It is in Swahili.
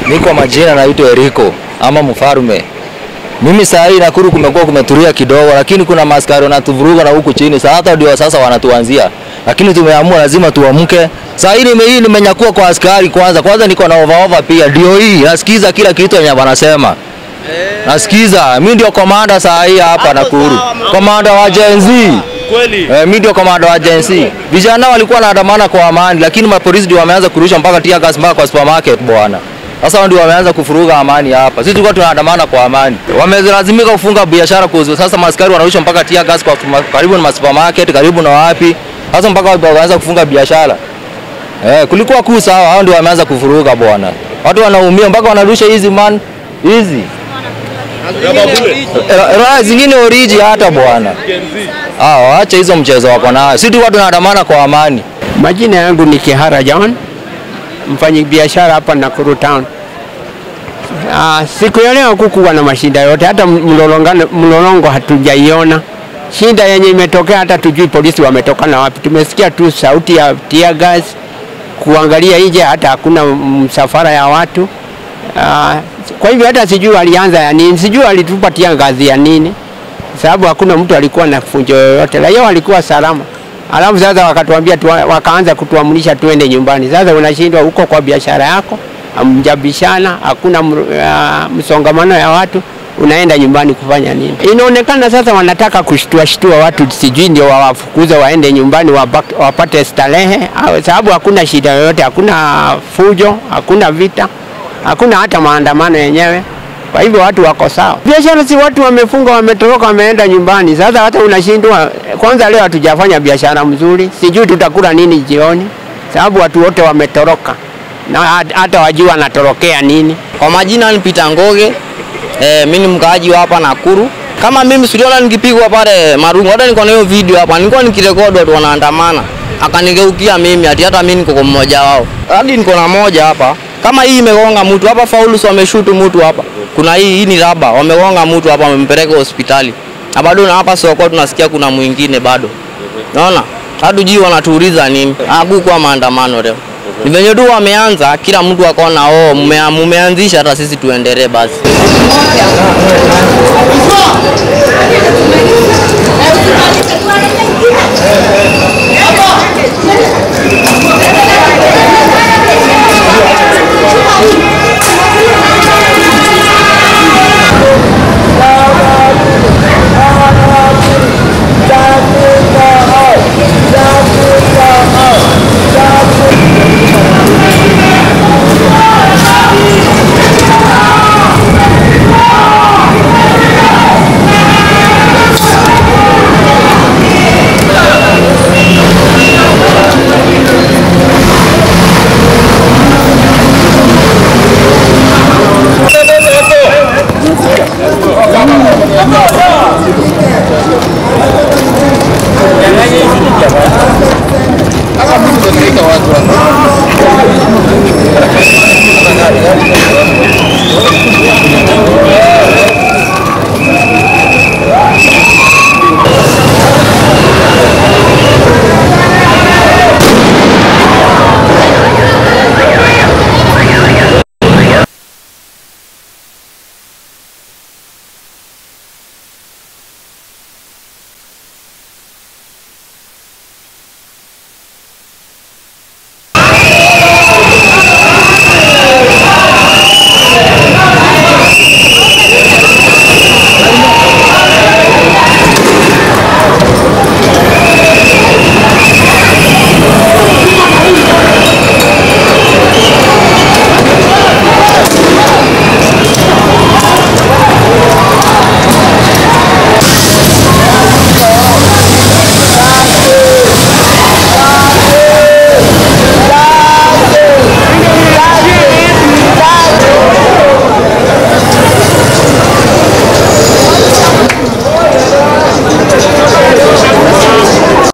Niko majina naitwa Eriko ama Mfarume. Mimi saa hii Nakuru kumekuwa kumetulia kidogo, lakini kuna maskari wanatuvuruga na huku chini. Hata ndio sasa wanatuanzia. Lakini tumeamua lazima tuamke. Saa hii nimenyakua kwa askari kwanza niko na over pia. Ndio hii nasikiza kila kitu yenye wanasema. Nasikiza. Mimi ndio komanda saa hii hapa Nakuru. Komanda wa Gen Z. Kweli. Mimi ndio komanda wa Gen Z. Vijana walikuwa wanaandamana kwa amani, lakini mapolisi ndio wameanza kurusha mpaka tear gas mpaka kwa supermarket bwana. Sasa ndio wameanza kufuruga amani hapa. Sisi tulikuwa tunaandamana kwa amani. Wamelazimika kufunga biashara kwa sasa maskari wanarusha mpaka tear gas kwa karibu na supermarket, karibu na wapi. Sasa mpaka waanza kufunga biashara. Kulikuwa kuu sawa, hao ndio wameanza kufuruga bwana. Watu wanaumia mpaka wanarusha hizi man. Hizi. Zingine origi hata bwana. Acha hizo mchezo wako nayo. Sisi tulikuwa tunaandamana kwa amani. Majina yangu ni Kihara John, mfanyabiashara hapa Nakuru town. Siku ya leo kukuwa na mashida yote, hata mlolongo hatujaiona. Shida yenye imetokea hata tujui polisi wametoka na wapi. Tumesikia tu sauti ya tear gas, kuangalia nje hata hakuna msafara ya watu. Kwa hivyo hata sijui alianza ya nini, sijui alitupatia ngazi ya nini. Sababu hakuna mtu alikuwa na funjo yoyote. Raia walikuwa salama. Alafu sasa wakatuambia wakaanza kutuamrisha tuende nyumbani. Sasa unashindwa huko kwa biashara yako, mjabishana, hakuna msongamano ya watu, unaenda nyumbani kufanya nini? Inaonekana sasa wanataka kushtua watu, sijui ndio wawafukuze waende nyumbani wapate starehe, sababu hakuna shida yoyote, hakuna fujo, hakuna vita, hakuna hata maandamano yenyewe. Kwa hivyo watu wako sawa. Biashara si watu wamefunga, wametoroka, wameenda nyumbani. Sasa hata unashindwa, kwanza leo hatujafanya biashara mzuri. Sijui tutakula nini jioni. Sababu watu wote wametoroka. Na hata wajua wanatorokea nini. Kwa majina ni Peter Ngoge. Mimi ni mkaaji hapa Nakuru. Kama mimi sijaona nikipigwa pale Marungu, hata niko na hiyo video hapa. Nilikuwa nikirekodi watu wanaandamana. Akanigeukia mimi hata mimi niko mmoja wao. Hadi niko na moja hapa. Kama hii imegonga mtu hapa, Faulus wameshutu mtu hapa. Kuna hii ni raba, wamegonga mtu hapa, wamempeleka hospitali. Na bado na hapa soko tunasikia kuna mwingine bado. Unaona? Hatujui wanatuuliza nini. Hakukuwa maandamano leo. Ni venye tu wameanza, kila mtu akaona mumeanzisha, hata sisi tuendelee basi.